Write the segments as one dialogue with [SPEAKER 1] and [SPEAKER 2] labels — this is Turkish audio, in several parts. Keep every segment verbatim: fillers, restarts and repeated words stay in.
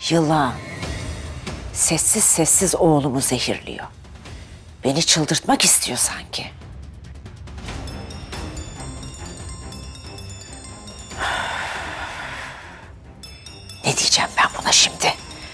[SPEAKER 1] Yılan. Sessiz sessiz oğlumu zehirliyor. Beni çıldırtmak istiyor sanki. Ne diyeceğim ben buna şimdi?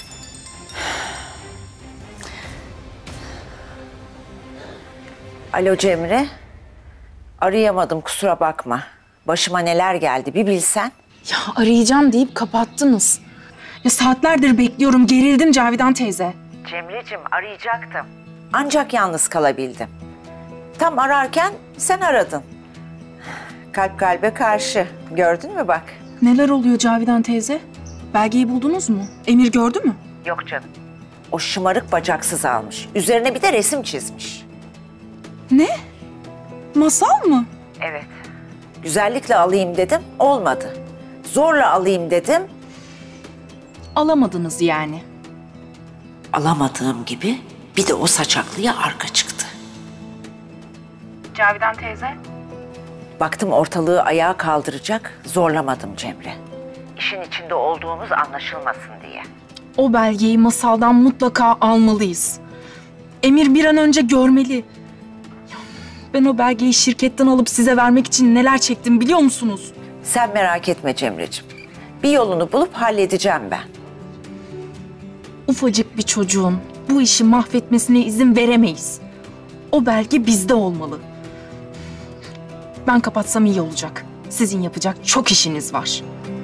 [SPEAKER 1] Alo Cemre. Arayamadım, kusura bakma. Başıma neler geldi bir bilsen.
[SPEAKER 2] Ya arayacağım deyip kapattınız. Ya saatlerdir bekliyorum, gerildim Cavidan teyze.
[SPEAKER 1] Cemre'cim arayacaktım. Ancak yalnız kalabildim. Tam ararken sen aradın. Kalp kalbe karşı. Gördün mü bak?
[SPEAKER 2] Neler oluyor Cavidan teyze? Belgeyi buldunuz mu? Emir gördü mü?
[SPEAKER 1] Yok canım. O şımarık bacaksız almış. Üzerine bir de resim çizmiş.
[SPEAKER 2] Ne? Masal mı?
[SPEAKER 1] Evet. Güzellikle alayım dedim, olmadı. Zorla alayım dedim.
[SPEAKER 2] Alamadınız yani.
[SPEAKER 1] Alamadığım gibi bir de o saçaklıya arka çıktı.
[SPEAKER 2] Cavidan teyze?
[SPEAKER 1] Baktım ortalığı ayağa kaldıracak, zorlamadım Cemre. İşin içinde olduğumuz anlaşılmasın diye.
[SPEAKER 2] O belgeyi Masal'dan mutlaka almalıyız. Emir bir an önce görmeli. Ya, ben o belgeyi şirketten alıp size vermek için neler çektim biliyor musunuz?
[SPEAKER 1] Sen merak etme Cemre'ciğim. Bir yolunu bulup halledeceğim ben.
[SPEAKER 2] Ufacık bir çocuğun bu işi mahvetmesine izin veremeyiz. O belge bizde olmalı. Ben kapatsam iyi olacak. Sizin yapacak çok işiniz var.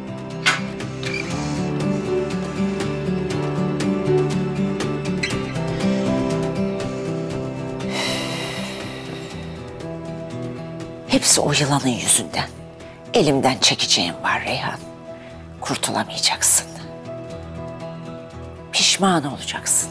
[SPEAKER 1] Hepsi o yılanın yüzünden. Elimden çekeceğim var Reyhan. Kurtulamayacaksın. Pişman olacaksın.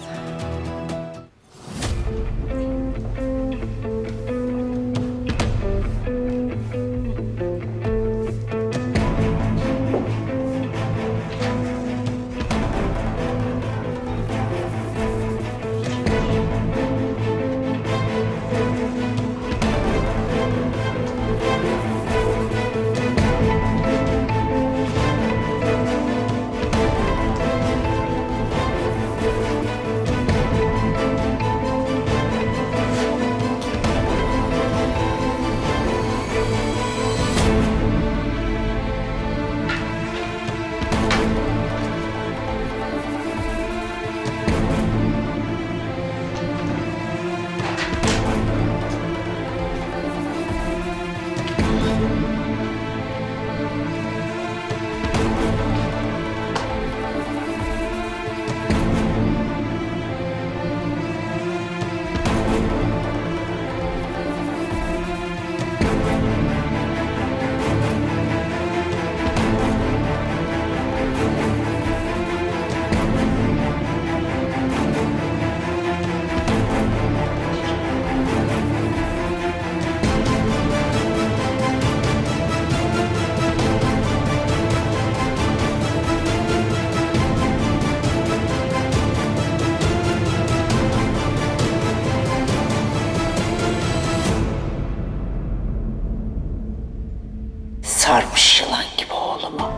[SPEAKER 1] Sarmış yılan gibi oğlumu.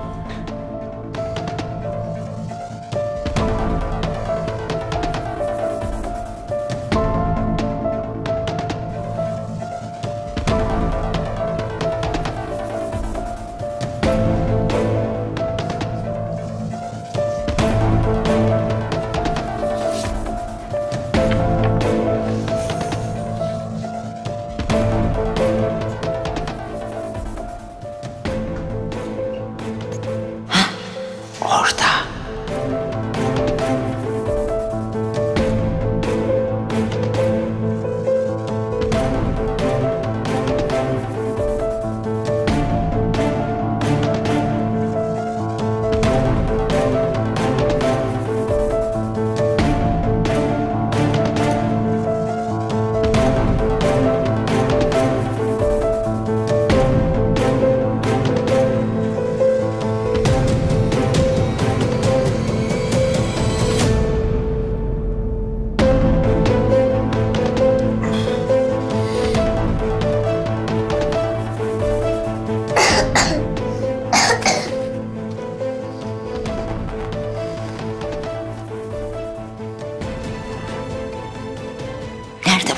[SPEAKER 1] Orada.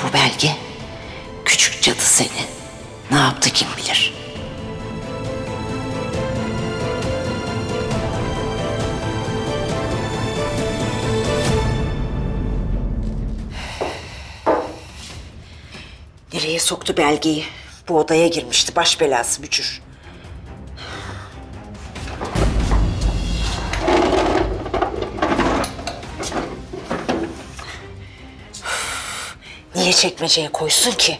[SPEAKER 1] bu belge? Küçük cadı seni. Ne yaptı kim bilir? Nereye soktu belgeyi? Bu odaya girmişti, baş belası bücür. Niye çekmeceye koysun ki?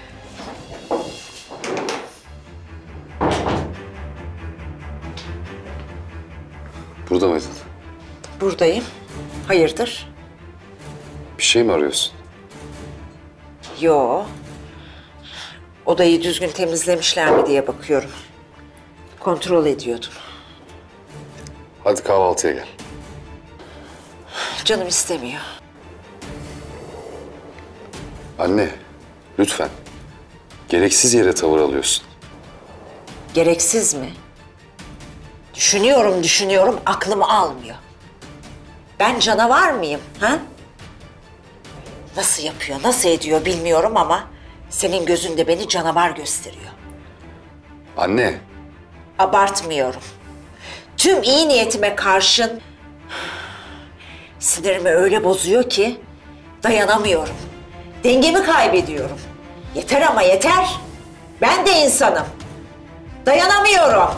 [SPEAKER 3] Burada mıydın?
[SPEAKER 1] Buradayım. Hayırdır?
[SPEAKER 3] Bir şey mi arıyorsun?
[SPEAKER 1] Yo. Odayı düzgün temizlemişler mi diye bakıyorum. Kontrol ediyordum.
[SPEAKER 3] Hadi kahvaltıya gel.
[SPEAKER 1] Canım istemiyor.
[SPEAKER 3] Anne, lütfen. Gereksiz yere tavır alıyorsun.
[SPEAKER 1] Gereksiz mi? Düşünüyorum, düşünüyorum, aklım almıyor. Ben canavar mıyım, ha? Nasıl yapıyor, nasıl ediyor bilmiyorum ama senin gözünde beni canavar gösteriyor.
[SPEAKER 3] Anne.
[SPEAKER 1] Abartmıyorum. Tüm iyi niyetime karşın sinirimi öyle bozuyor ki dayanamıyorum. Dengemi kaybediyorum. Yeter ama yeter. Ben de insanım. Dayanamıyorum.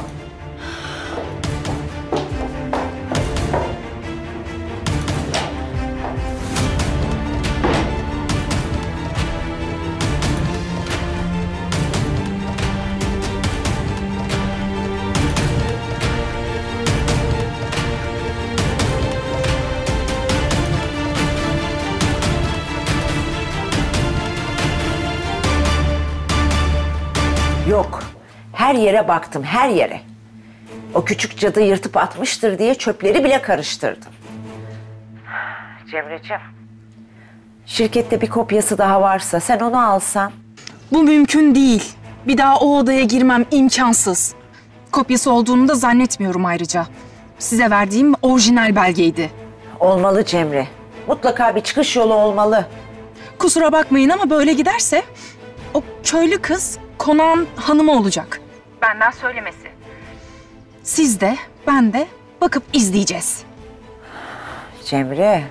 [SPEAKER 1] Yok. Her yere baktım, her yere. O küçük cadı yırtıp atmıştır diye çöpleri bile karıştırdım. Cemreciğim, şirkette bir kopyası daha varsa sen onu alsan.
[SPEAKER 2] Bu mümkün değil. Bir daha o odaya girmem imkansız. Kopyası olduğunu da zannetmiyorum ayrıca. Size verdiğim orijinal belgeydi.
[SPEAKER 1] Olmalı Cemre. Mutlaka bir çıkış yolu olmalı.
[SPEAKER 2] Kusura bakmayın ama böyle giderse o köylü kız konağın hanımı olacak. Benden söylemesi. Siz de ben de bakıp izleyeceğiz.
[SPEAKER 1] Cemre.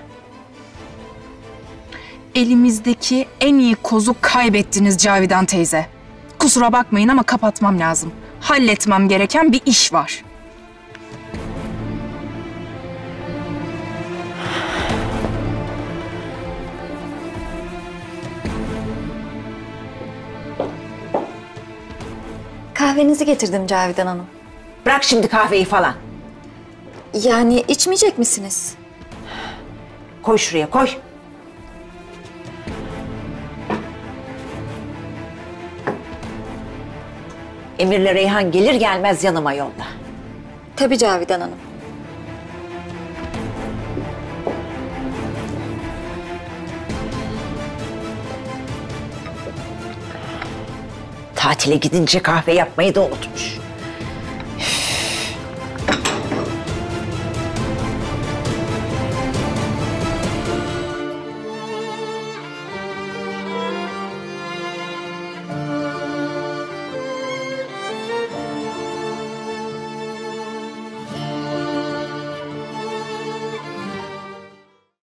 [SPEAKER 2] Elimizdeki en iyi kozu kaybettiniz Cavidan teyze. Kusura bakmayın ama kapatmam lazım. Halletmem gereken bir iş var.
[SPEAKER 4] Kahvenizi getirdim Cavidan Hanım.
[SPEAKER 1] Bırak şimdi kahveyi falan.
[SPEAKER 4] Yani içmeyecek misiniz?
[SPEAKER 1] Koy şuraya, koy. Emir'le Reyhan gelir gelmez yanıma yolla.
[SPEAKER 4] Tabii Cavidan Hanım.
[SPEAKER 1] Tatile gidince kahve yapmayı da unutmuş.